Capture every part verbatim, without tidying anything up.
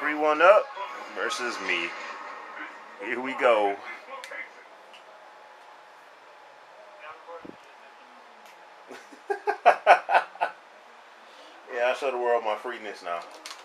Free one up versus me. Here we go. Yeah, I show the world my freeness now.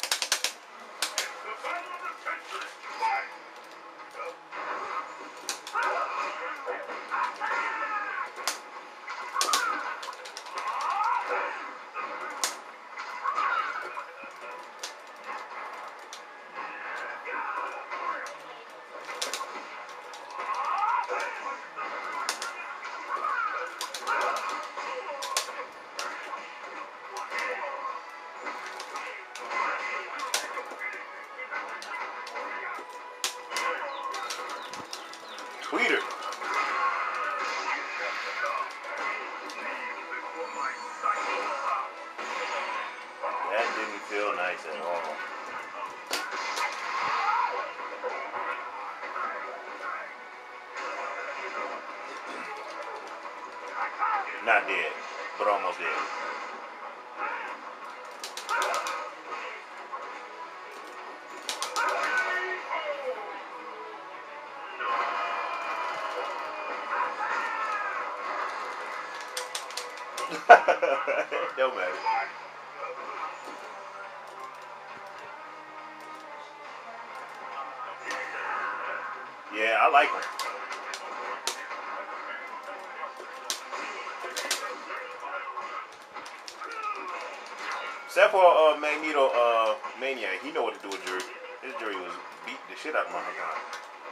Tweeter. That didn't feel nice at all. Not dead, but almost dead. Don't matter. Yeah, I like him. Except for uh, Magneto uh, Maniac, he know what to do with Jury. His Jury was beat the shit out of my guy.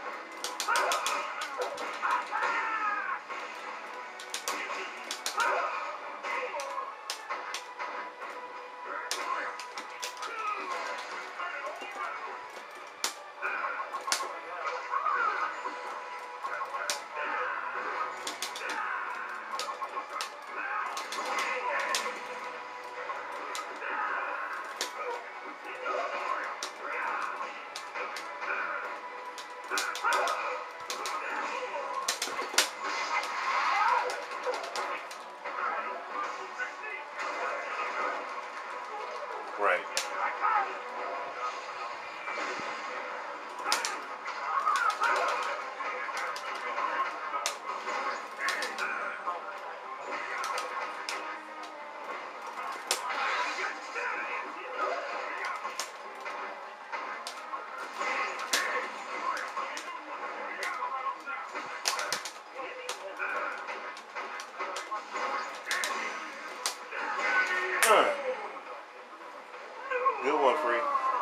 Right. Uh. Good one, Free.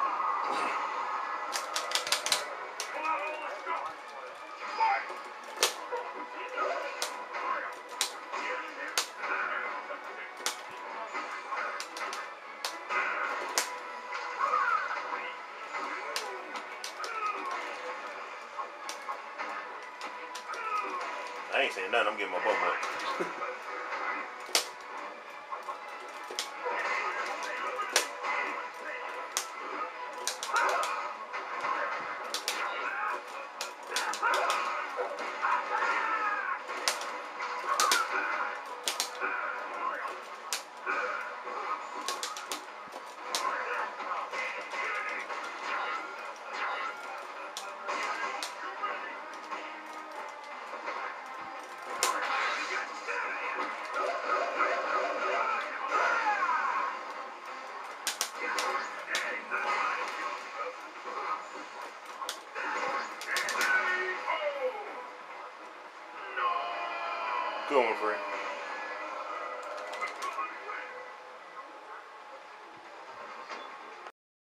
I ain't saying nothing. I'm getting my butt wet. Good one, Free.